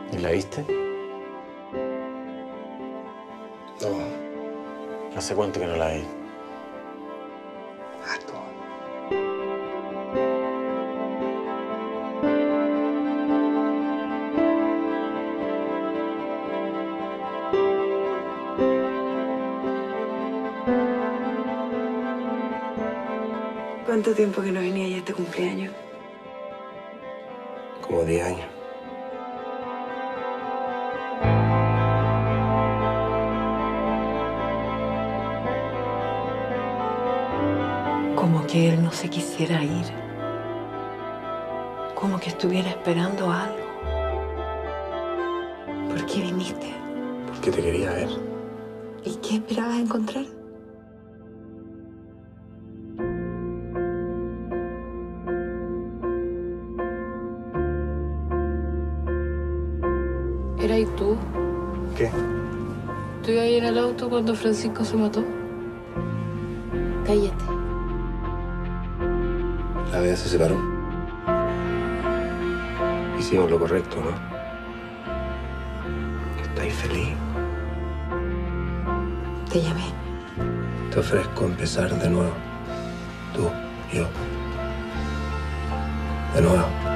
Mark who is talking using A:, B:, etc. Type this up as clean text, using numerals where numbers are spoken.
A: ¿Y la viste?
B: No.
A: ¿Hace cuánto que no la vi?
B: Harto.
C: ¿Cuánto tiempo que no venía ya a este cumpleaños?
B: Como 10 años.
C: Como que él no se quisiera ir. Como que estuviera esperando algo. ¿Por qué viniste?
B: Porque te quería ver.
C: ¿Y qué esperabas encontrar?
D: ¿Eras tú?
B: ¿Qué?
D: ¿Tú ibas ahí en el auto cuando Francisco se mató? Cállate.
B: La Bea se separó. Hicimos lo correcto, ¿no? ¿Estáis feliz?
C: Te llamé.
B: Te ofrezco empezar de nuevo. Tú, yo. De nuevo.